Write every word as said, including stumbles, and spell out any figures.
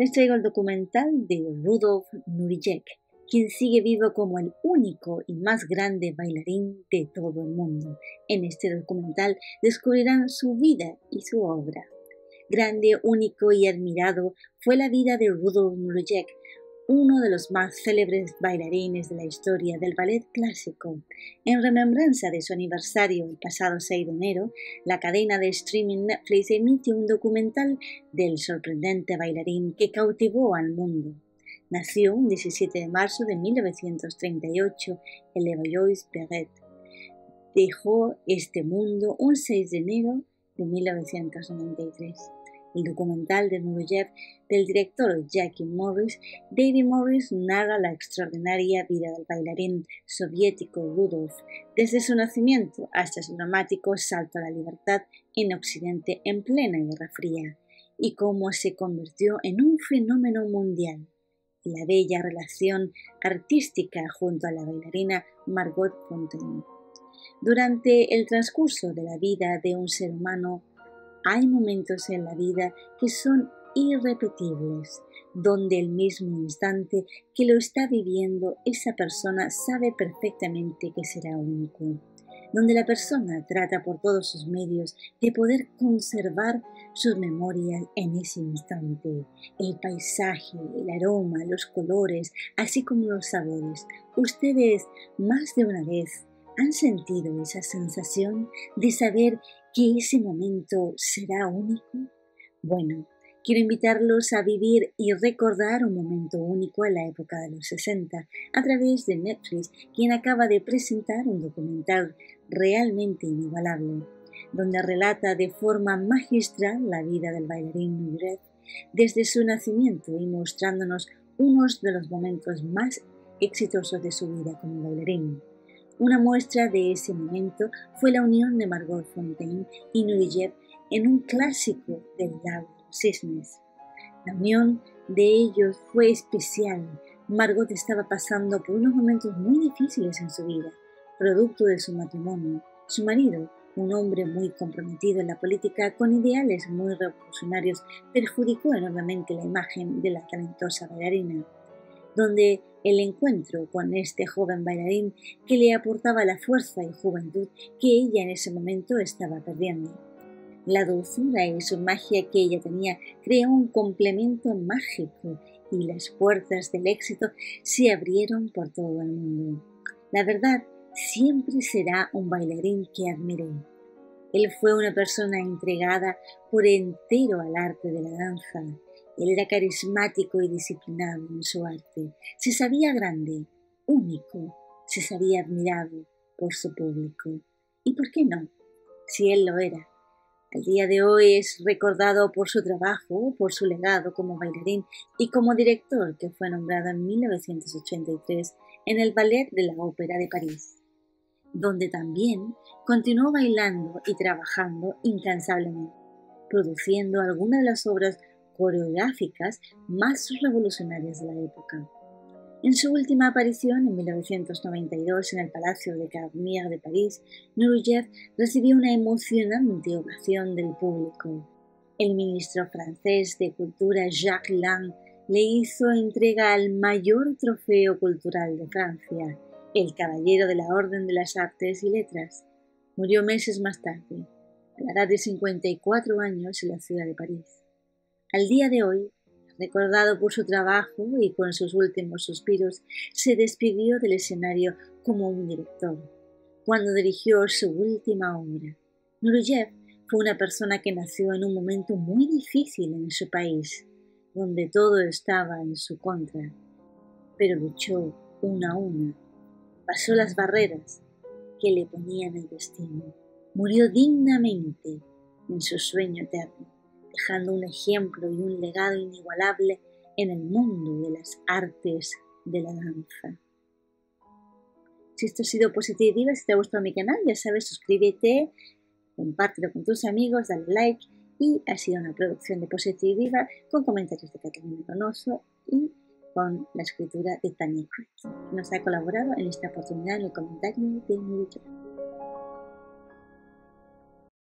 Les traigo el documental de Rudolf Nureyev, quien sigue vivo como el único y más grande bailarín de todo el mundo. En este documental descubrirán su vida y su obra. Grande, único y admirado fue la vida de Rudolf Nureyev, uno de los más célebres bailarines de la historia del ballet clásico. En remembranza de su aniversario el pasado seis de enero, la cadena de streaming Netflix emitió un documental del sorprendente bailarín que cautivó al mundo. Nació un diecisiete de marzo de mil novecientos treinta y ocho en Levallois-Perret. Dejó este mundo un seis de enero de mil novecientos noventa y tres. El documental de Nureyev del director Jackie Morris, David Morris narra la extraordinaria vida del bailarín soviético Rudolf, desde su nacimiento hasta su dramático salto a la libertad en Occidente en plena Guerra Fría, y cómo se convirtió en un fenómeno mundial. La bella relación artística junto a la bailarina Margot Fonteyn. Durante el transcurso de la vida de un ser humano, hay momentos en la vida que son irrepetibles, donde el mismo instante que lo está viviendo esa persona sabe perfectamente que será único, donde la persona trata por todos sus medios de poder conservar sus memorias en ese instante, el paisaje, el aroma, los colores, así como los sabores. Ustedes más de una vez han sentido esa sensación de saber que ese momento será único. Bueno, quiero invitarlos a vivir y recordar un momento único en la época de los sesenta a través de Netflix, quien acaba de presentar un documental realmente inigualable, donde relata de forma magistral la vida del bailarín Nureyev desde su nacimiento y mostrándonos unos de los momentos más exitosos de su vida como bailarín. Una muestra de ese momento fue la unión de Margot Fonteyn y Nureyev en un clásico del Lago de los Cisnes. La unión de ellos fue especial. Margot estaba pasando por unos momentos muy difíciles en su vida, producto de su matrimonio. Su marido, un hombre muy comprometido en la política con ideales muy revolucionarios, perjudicó enormemente la imagen de la talentosa bailarina, donde el encuentro con este joven bailarín que le aportaba la fuerza y juventud que ella en ese momento estaba perdiendo. La dulzura y su magia que ella tenía creó un complemento mágico y las puertas del éxito se abrieron por todo el mundo. La verdad, siempre será un bailarín que admiré. Él fue una persona entregada por entero al arte de la danza. Él era carismático y disciplinado en su arte. Se sabía grande, único, se sabía admirado por su público. ¿Y por qué no? Si él lo era. Al día de hoy es recordado por su trabajo, por su legado como bailarín y como director que fue nombrado en mil novecientos ochenta y tres en el Ballet de la Ópera de París, donde también continuó bailando y trabajando incansablemente, produciendo algunas de las obras coreográficas más revolucionarias de la época. En su última aparición, en mil novecientos noventa y dos, en el Palacio de Garnier de París, Nureyev recibió una emocionante ovación del público. El ministro francés de Cultura, Jacques Lang, le hizo entrega al mayor trofeo cultural de Francia, el Caballero de la Orden de las Artes y Letras. Murió meses más tarde, a la edad de cincuenta y cuatro años, en la ciudad de París. Al día de hoy, recordado por su trabajo y con sus últimos suspiros, se despidió del escenario como un director, cuando dirigió su última obra. Nureyev fue una persona que nació en un momento muy difícil en su país, donde todo estaba en su contra, pero luchó una a una, pasó las barreras que le ponían el destino, murió dignamente en su sueño eterno, dejando un ejemplo y un legado inigualable en el mundo de las artes de la danza. Si esto ha sido Positive Diva, si te ha gustado mi canal, ya sabes, suscríbete, compártelo con tus amigos, dale like, y ha sido una producción de Positive Diva con comentarios de Catalina Donoso y con la escritura de Tania Cruz, que nos ha colaborado en esta oportunidad en el comentario de Nureyev.